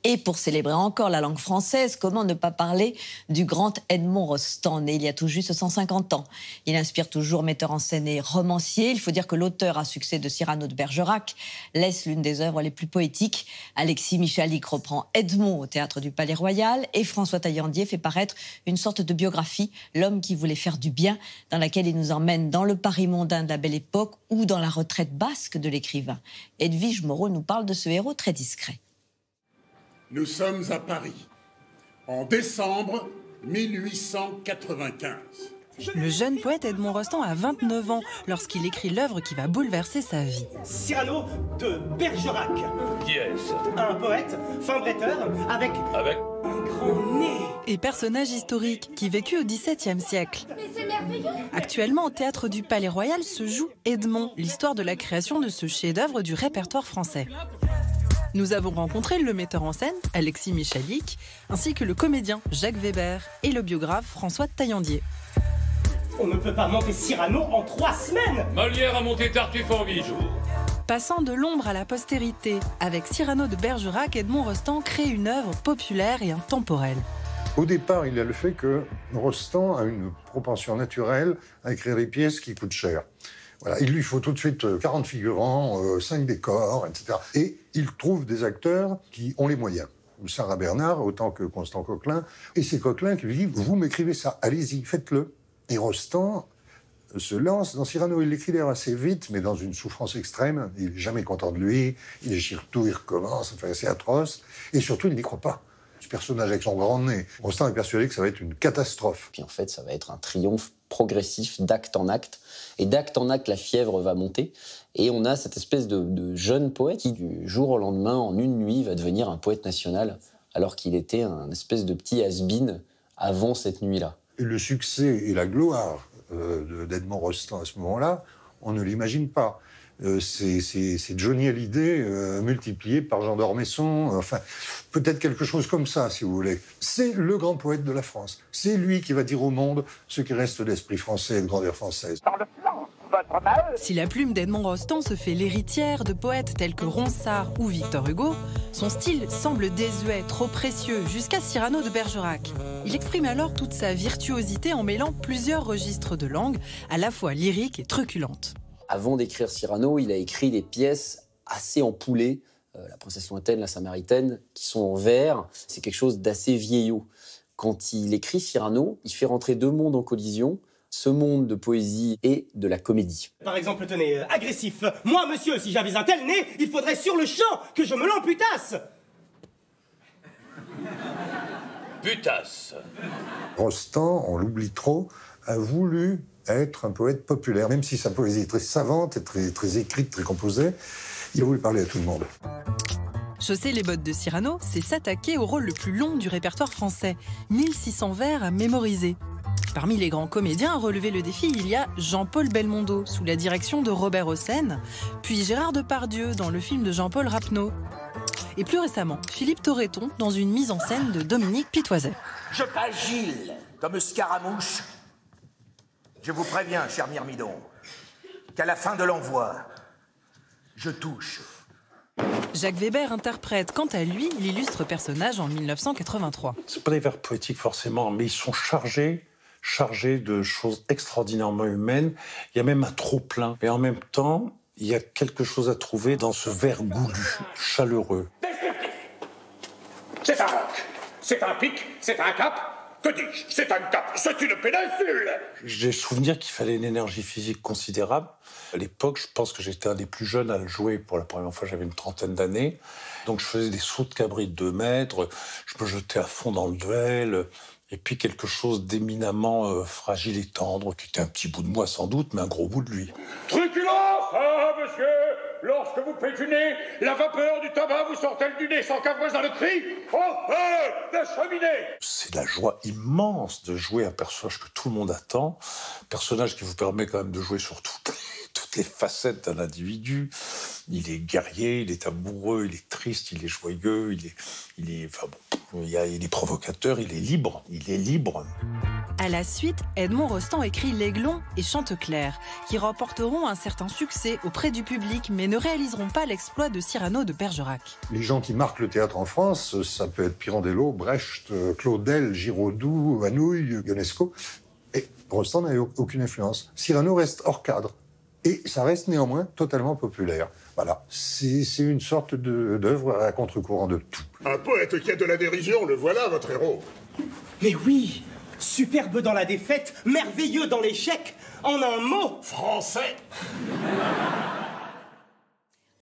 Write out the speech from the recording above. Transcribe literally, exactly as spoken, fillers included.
Et pour célébrer encore la langue française, comment ne pas parler du grand Edmond Rostand, né il y a tout juste cent cinquante ans. Il inspire toujours metteur en scène et romancier. Il faut dire que l'auteur à succès de Cyrano de Bergerac laisse l'une des œuvres les plus poétiques. Alexis Michalik reprend Edmond au Théâtre du Palais Royal et François Taillandier fait paraître une sorte de biographie, L'homme qui voulait faire du bien, dans laquelle il nous emmène dans le Paris mondain de la Belle Époque ou dans la retraite basque de l'écrivain. Edwige Moreau nous parle de ce héros très discret. Nous sommes à Paris, en décembre mille huit cent quatre-vingt-quinze. Le jeune poète Edmond Rostand a vingt-neuf ans lorsqu'il écrit l'œuvre qui va bouleverser sa vie. Cyrano de Bergerac. Qui est-ce? Un poète, fin bretteur, avec... Avec un grand nez. Et personnage historique qui vécut au dix-septième siècle. Mais c'est merveilleux! Actuellement, au Théâtre du Palais Royal se joue Edmond, l'histoire de la création de ce chef-d'œuvre du répertoire français. Nous avons rencontré le metteur en scène, Alexis Michalik, ainsi que le comédien Jacques Weber et le biographe François Taillandier. On ne peut pas monter Cyrano en trois semaines! Molière a monté Tartuffe en huit jours. Passant de l'ombre à la postérité, avec Cyrano de Bergerac, Edmond Rostand crée une œuvre populaire et intemporelle. Au départ, il y a le fait que Rostand a une propension naturelle à écrire des pièces qui coûtent cher. Voilà, il lui faut tout de suite quarante figurants, euh, cinq décors, et cetera. Et il trouve des acteurs qui ont les moyens. Sarah Bernard, autant que Constant Coquelin. Et c'est Coquelin qui lui dit « Vous m'écrivez ça, allez-y, faites-le ». Et Rostand se lance dans Cyrano. Il l'écrit d'ailleurs assez vite, mais dans une souffrance extrême. Il n'est jamais content de lui, il déchire tout, il recommence, enfin, c'est atroce. Et surtout, il n'y croit pas. Ce personnage avec son grand nez, Rostand est persuadé que ça va être une catastrophe. Puis en fait, ça va être un triomphe progressif d'acte en acte. Et d'acte en acte, la fièvre va monter. Et on a cette espèce de, de jeune poète qui, du jour au lendemain, en une nuit, va devenir un poète national, alors qu'il était un espèce de petit has-been avant cette nuit-là. Et le succès et la gloire euh, d'Edmond Rostand à ce moment-là, on ne l'imagine pas. Euh, c'est, c'est, c'est Johnny Hallyday euh, multiplié par Jean d'Ormesson, euh, enfin, peut-être quelque chose comme ça, si vous voulez. C'est le grand poète de la France. C'est lui qui va dire au monde ce qui reste de l'esprit français et de grandeur française. Dans le flanc, votre Maheu! Si la plume d'Edmond Rostand se fait l'héritière de poètes tels que Ronsard ou Victor Hugo, son style semble désuet, trop précieux, jusqu'à Cyrano de Bergerac. Il exprime alors toute sa virtuosité en mêlant plusieurs registres de langue, à la fois lyriques et truculentes. Avant d'écrire Cyrano, il a écrit des pièces assez empoulées, euh, La Princesse Lointaine, La Samaritaine, qui sont en vers. C'est quelque chose d'assez vieillot. Quand il écrit Cyrano, il fait rentrer deux mondes en collision, ce monde de poésie et de la comédie. Par exemple, tenez, euh, agressif. Moi, monsieur, si j'avais un tel nez, il faudrait sur le champ que je me l'amputasse. Putasse. Rostand, on l'oublie trop, a voulu être un poète populaire. Même si sa poésie est très savante, et très, très écrite, très composée, il a voulu parler à tout le monde. Chausser les bottes de Cyrano, c'est s'attaquer au rôle le plus long du répertoire français. mille six cents vers à mémoriser. Parmi les grands comédiens à relever le défi, il y a Jean-Paul Belmondo, sous la direction de Robert Hossein, puis Gérard Depardieu dans le film de Jean-Paul Rapneau. Et plus récemment, Philippe Torreton dans une mise en scène de Dominique Pitoiset. Je t'agile comme Scaramouche. Je vous préviens, cher Myrmidon, qu'à la fin de l'envoi, je touche. Jacques Weber interprète, quant à lui, l'illustre personnage en mille neuf cent quatre-vingt-trois. Ce pas des vers poétiques forcément, mais ils sont chargés, chargés de choses extraordinairement humaines. Il y a même un trop-plein. Et en même temps, il y a quelque chose à trouver dans ce vers goulu, chaleureux. C'est un roc, c'est un pic, c'est un cap. Que dis-je? C'est un cap, c'est une péninsule. J'ai souvenir qu'il fallait une énergie physique considérable. À l'époque, je pense que j'étais un des plus jeunes à le jouer. Pour la première fois, j'avais une trentaine d'années. Donc je faisais des sauts de cabri de deux mètres, je me jetais à fond dans le duel. Et puis quelque chose d'éminemment euh, fragile et tendre, qui était un petit bout de moi sans doute, mais un gros bout de lui. Truculent! Ah, monsieur! Lorsque vous pétunez, la vapeur du tabac vous sort-elle du nez sans qu'un voisin le crie? Oh, oh, la cheminée! C'est de la joie immense de jouer un personnage que tout le monde attend, un personnage qui vous permet quand même de jouer sur toutes les, toutes les facettes d'un individu. Il est guerrier, il est amoureux, il est triste, il est joyeux, il est... Il est enfin bon, Il, a, il est provocateur, il est libre, il est libre. À la suite, Edmond Rostand écrit L'Aiglon et Chanteclair, qui remporteront un certain succès auprès du public, mais ne réaliseront pas l'exploit de Cyrano de Bergerac. Les gens qui marquent le théâtre en France, ça peut être Pirandello, Brecht, Claudel, Giraudoux, Vanouille, Ionesco. Et Rostand n'a eu aucune influence. Cyrano reste hors cadre. Et ça reste néanmoins totalement populaire. Voilà, c'est une sorte d'œuvre à contre-courant de tout. Un poète qui a de la dérision, le voilà, votre héros. Mais oui, superbe dans la défaite, merveilleux dans l'échec. En un mot, Français.